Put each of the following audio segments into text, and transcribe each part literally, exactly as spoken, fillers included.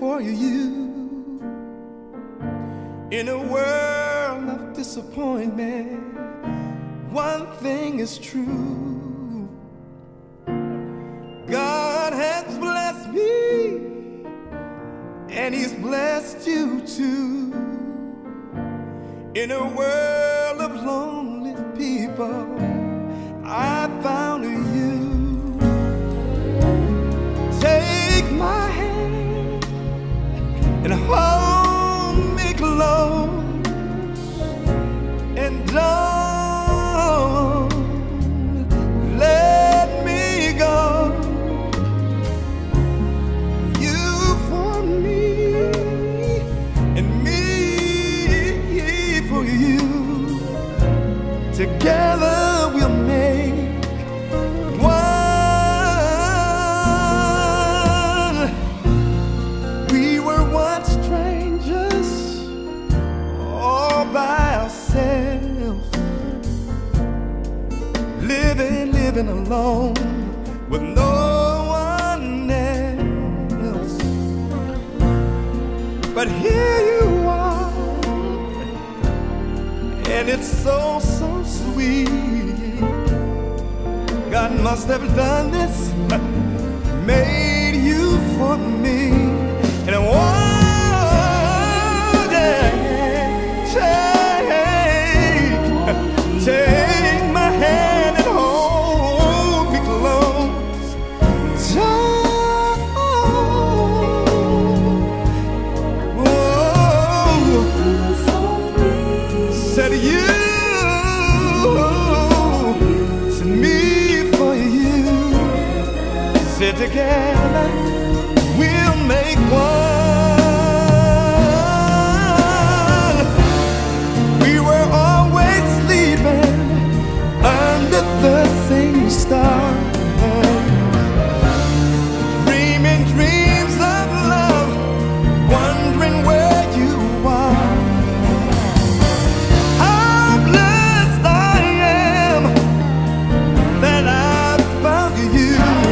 for you. In a world of disappointment, one thing is true. God has blessed me, and He's blessed you too. In a world of lonely people, I found you. Take my hand and hold me close, and don't let me go. You for me and me for you. Together we'll make one. We were once strangers, all by ourselves, living, living alone with no one else. But here you are, and it's so, so sweet. God must have done this, made you for me. And one day, take, take my hand and hold me close. Don't, whoa, said you. Together we'll make one. We were always sleeping under the same star, dreaming dreams of love, wondering where you are. How blessed I am that I found you.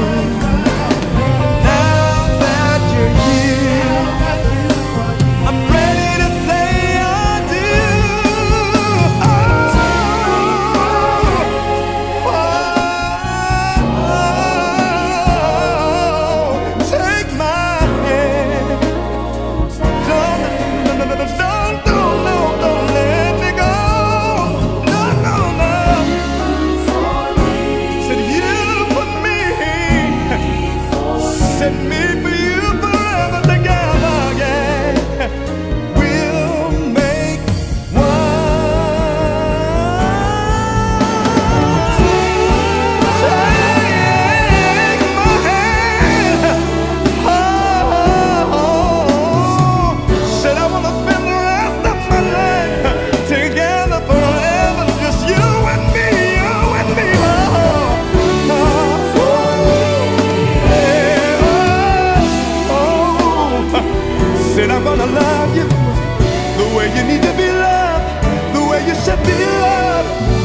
I'm gonna love you the way you need to be loved, the way you should be loved.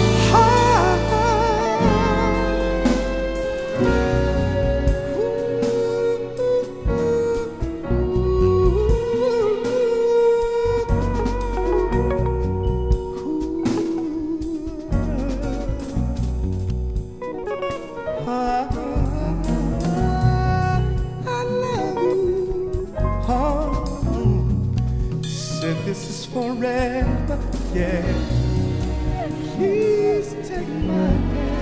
This is forever, yeah. Please take my hand.